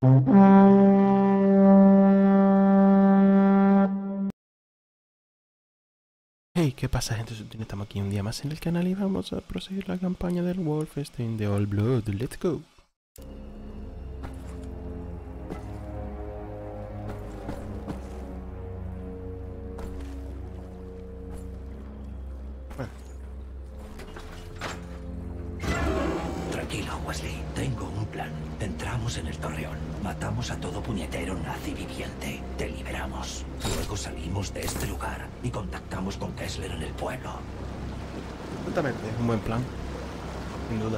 Hey, ¿qué pasa, gente? Estamos aquí un día más en el canal y vamos a proseguir la campaña del Wolfenstein de Old Blood. ¡Let's go! Bueno, Tranquilo, Wesley. Tengo un plan. Entramos en el torreón, matamos a todo puñetero nazi viviente, te liberamos. Luego salimos de este lugar y contactamos con Kessler en el pueblo. exactamente, es un buen plan, sin duda.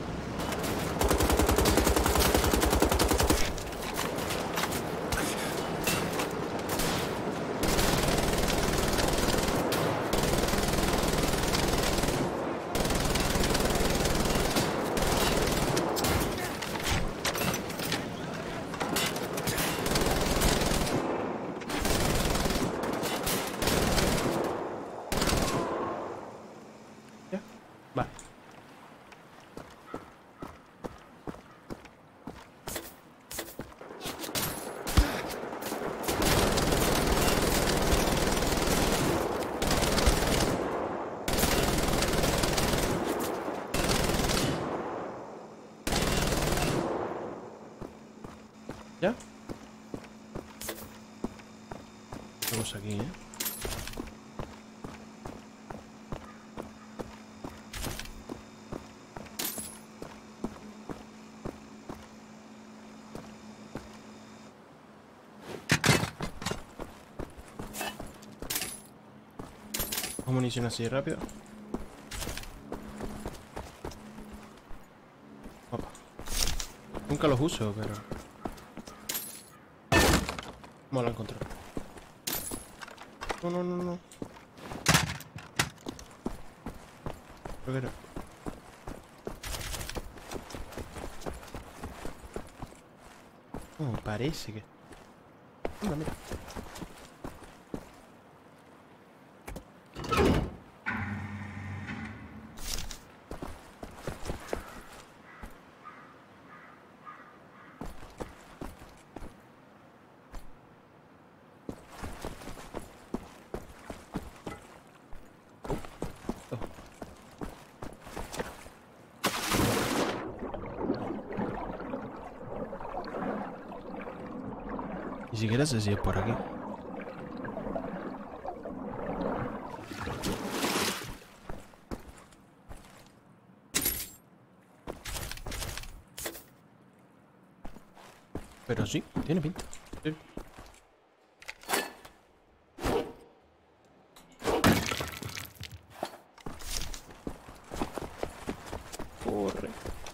¿Ya? Vale. ¿Ya? Vamos aquí, ¿eh? Cojo munición así rápido. Opa. Nunca los uso, pero... ¿Cómo lo encontré? No, no, no, no. Creo que no. Oh, parece que... Mira, mira. Oh. Ni siquiera sé si es por aquí. Pero sí, tiene pinta. Sí. Corre.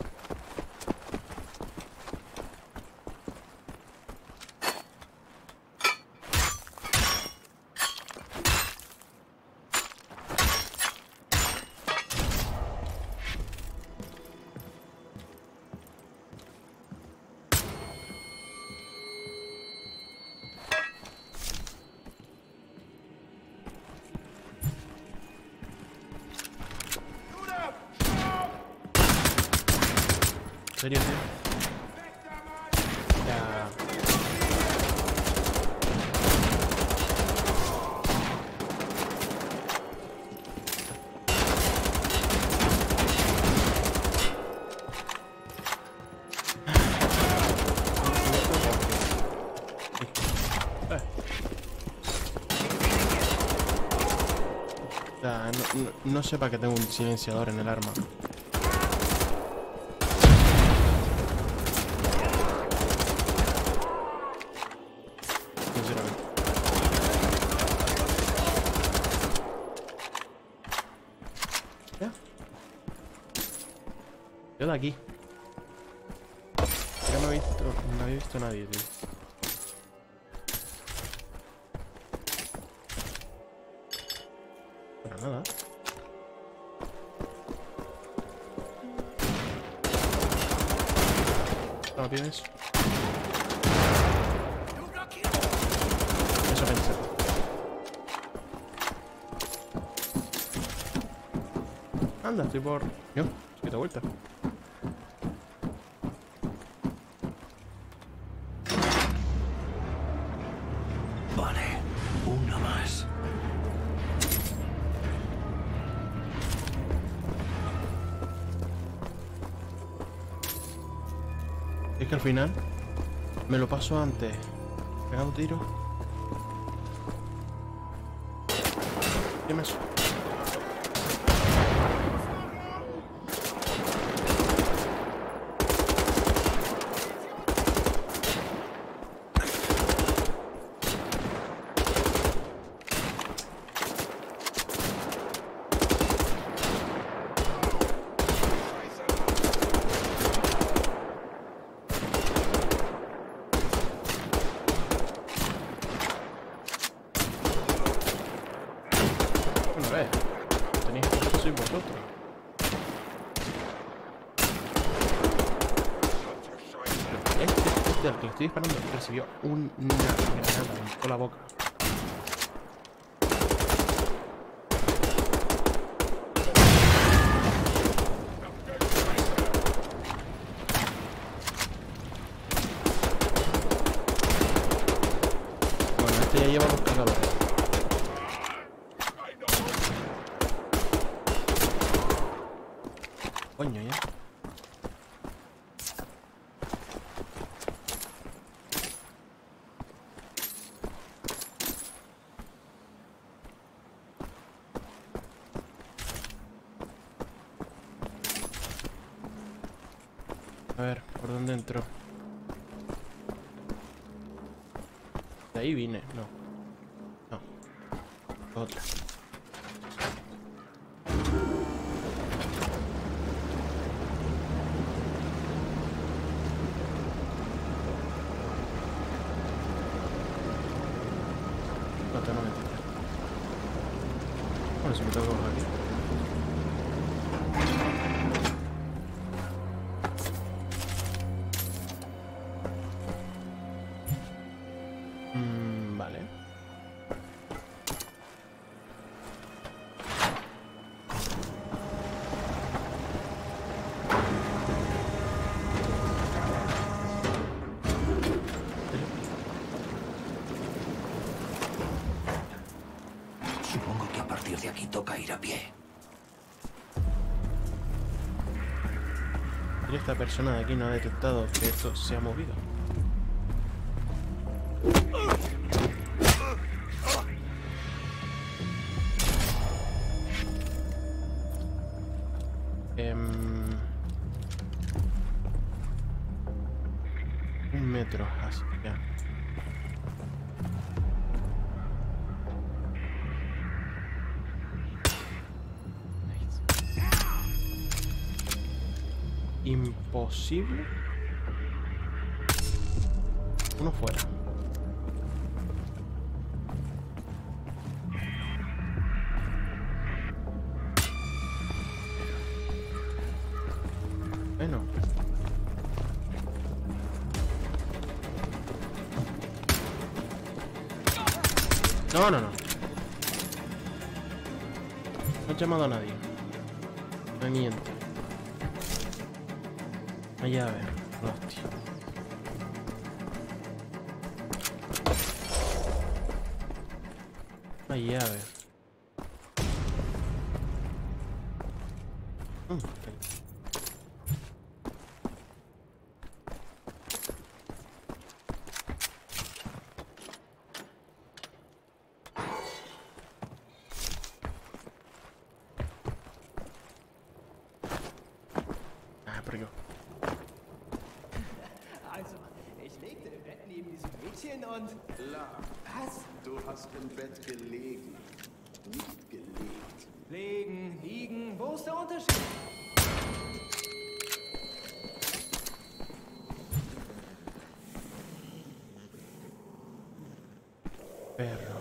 ¿En serio, tío? Ya... Eh. Ya, no sé para qué tengo un silenciador en el arma. Sinceramente. ¿Ya? Yo de aquí. Ya no había visto a nadie, tío. Para nada. No, pibes. Eso pensé. Anda, estoy por... Yo, se quita vuelta. Es que al final me lo paso antes pegando tiros. ¿Qué me suena? Bueno, a ver, tenéis que sois vosotros. Este al que le estoy disparando recibió una granada en toda la boca. Bueno, este ya lleva dos cargadores. Coño, ya. A ver, ¿por dónde entró? De ahí vine, no. No. Otra. No, tengo 93. Bueno, si me tengo que bajar aquí. Vale. Supongo que a partir de aquí toca ir a pie. Y esta persona de aquí no ha detectado que esto se ha movido. Un metro, así que... Imposible. Uno fuera. Bueno. No, no, no. No he llamado a nadie. No miento. Una llave. Hostia. Una llave. Por aquí. Also, ich legte im Bett neben diesem Mädchen und... Klar, Was? du hast im Bett gelegen, nicht gelegt. Legen, liegen, wo ist der Unterschied? Perro.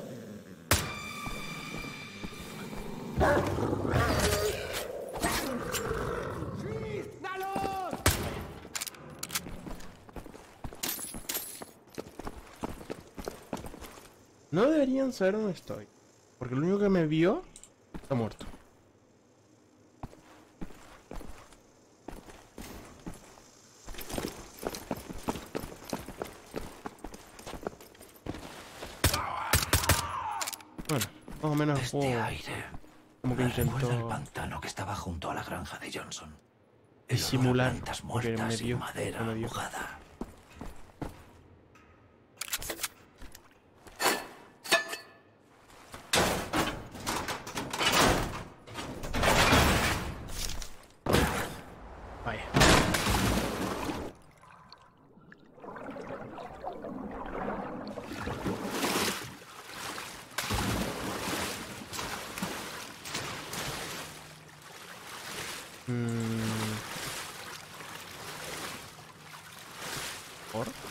Schießt! Na los! No deberían saber dónde estoy. Porque el único que me vio está muerto. Bueno, más o menos el Este juego aire como que me recuerda al intentó pantano que estaba junto a la granja de Johnson. El olor a disimular plantas porque muertas me y vio. madera No me vio. mojada.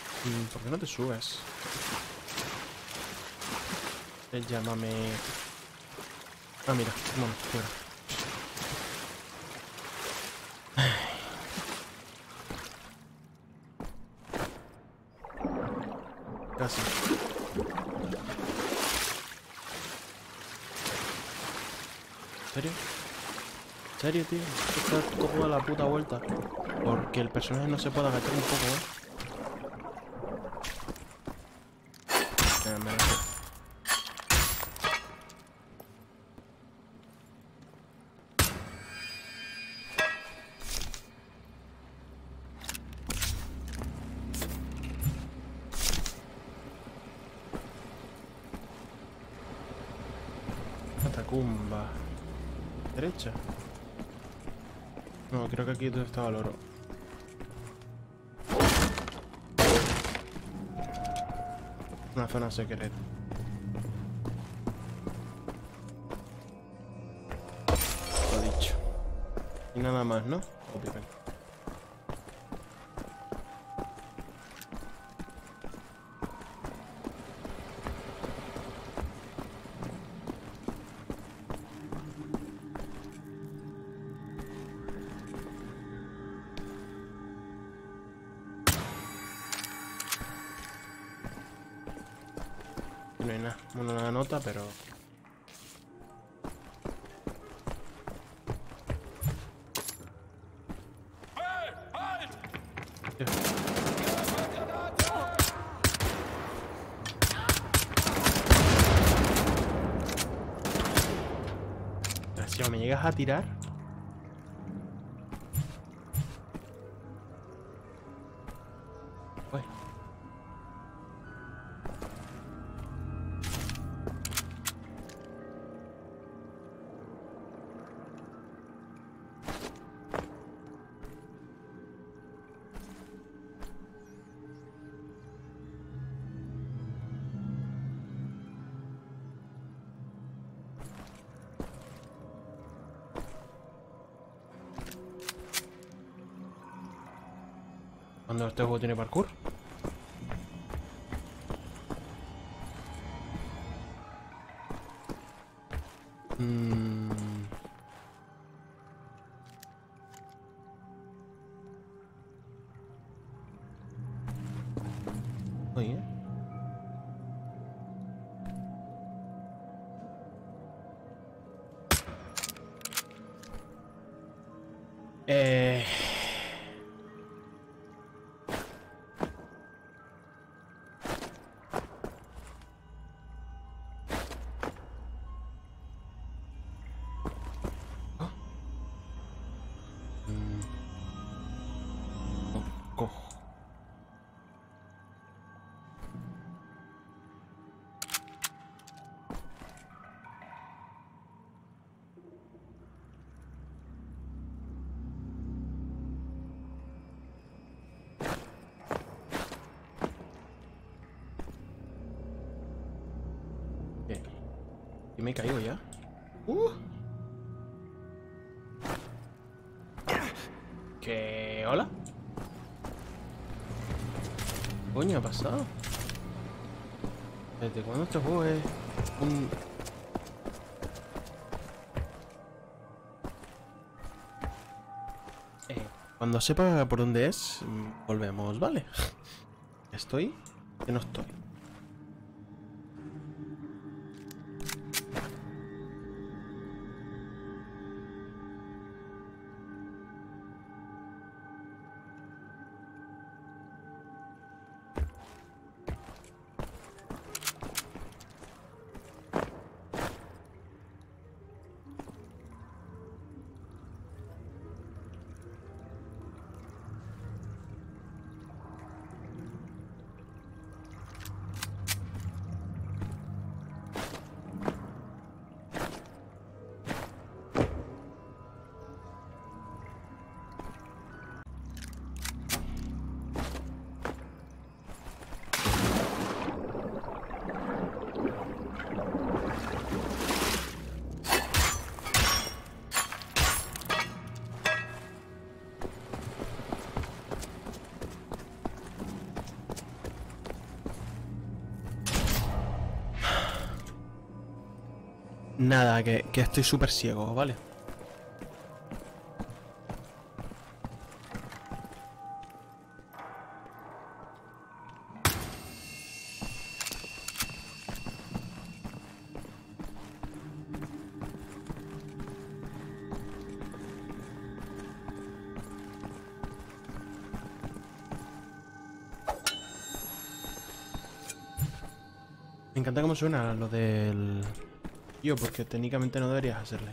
¿Por qué no te subes? Llámame... Ah, mira, bueno, fuera. Casi. ¿En serio? ¿En serio, tío? Está toda la puta vuelta. Porque el personaje no se puede agachar un poco, ¿eh? Me agacho. Catacumba. ¿Derecha? No, creo que aquí es donde estaba el oro. Una zona secreta. Lo dicho. Y nada más, ¿no? Obviamente. No hay nada. Bueno, una nota, pero... Si me llegas a tirar... Uy. Cuando este juego tiene parkour. Oye. Eh... Cojo. Bien. Y me he caído ya. ¿Qué? ¿Hola? ¿Qué coño ha pasado? ¿Desde cuándo este juego es un... Cuando sepa por dónde es, volvemos, ¿vale? ¿Estoy? Que no estoy. Nada, que estoy súper ciego, ¿vale? Me encanta cómo suena lo del... Yo, porque técnicamente no deberías hacerle.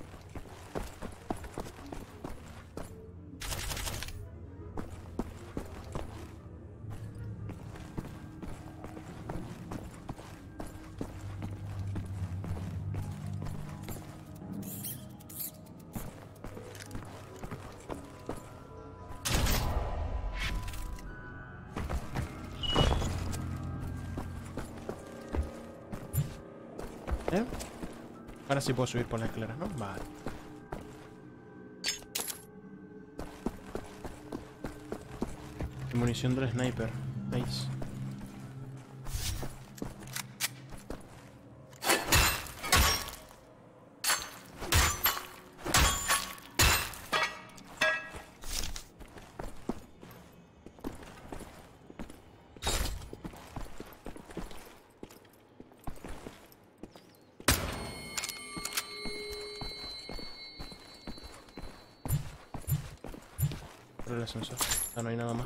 ¿Eh? Ahora sí puedo subir por las escaleras, ¿no? Vale. Y munición del sniper. Nice. Por el ascensor. Ya no hay nada más.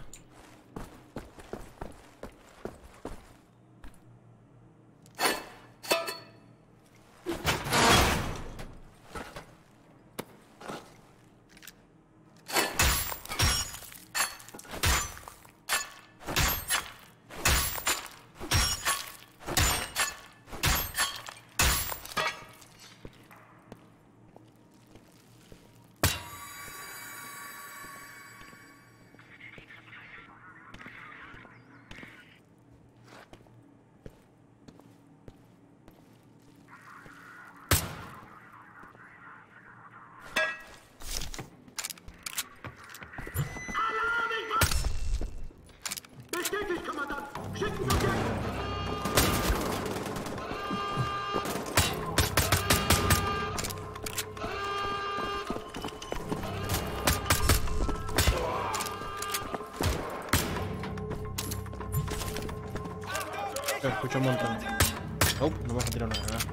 Escucho un montón. Oh, no me vas a tirar una granada.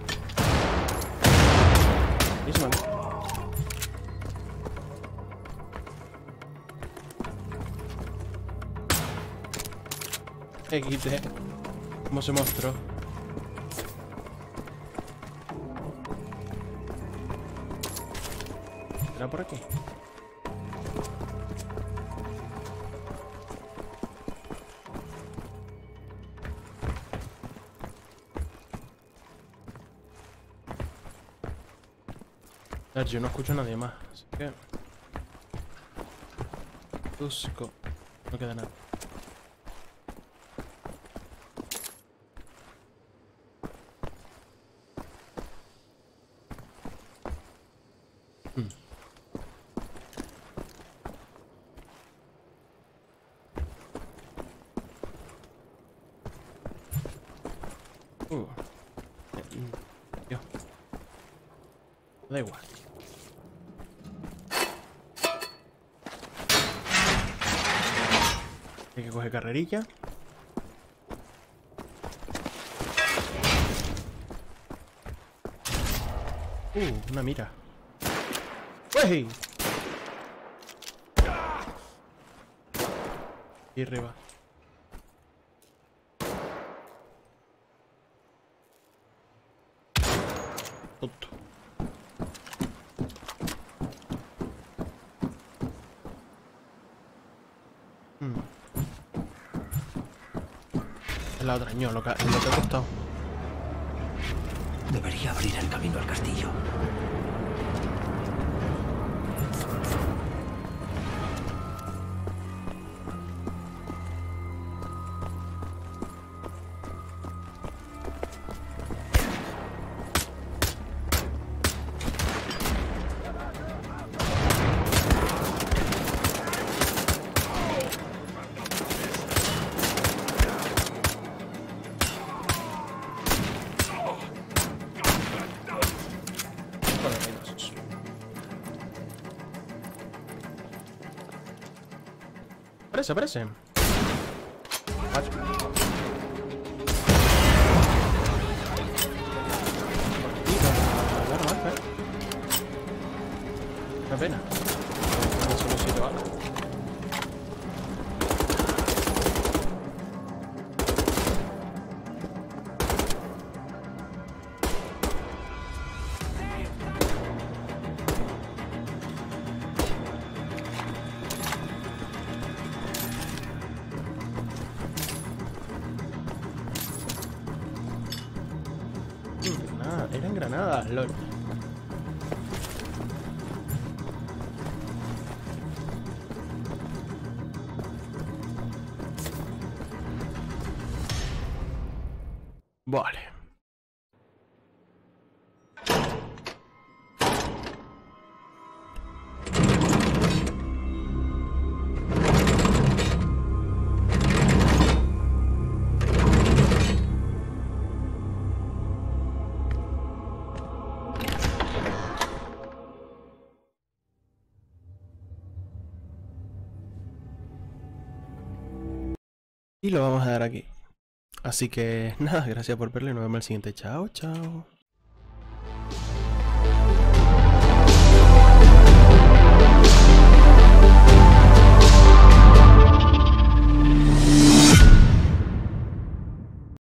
Buenísima, ¿no? Quité. ¿Cómo se mostró? ¿Era por aquí? Yo no escucho a nadie más, así que... Busco. No queda nada. Dios. Da igual. Hay que coger carrerilla. Una mira. ¡Uy! Y arriba. Tonto. Es la otra, ño, lo que ha costado. Debería abrir el camino al castillo. Aparece, aparece. Vale. Una pena. No solo siete balas. Nada, eran granadas, lol. Vale. Y lo vamos a dar aquí. Así que nada, gracias por verlo y nos vemos en el siguiente. Chao, chao.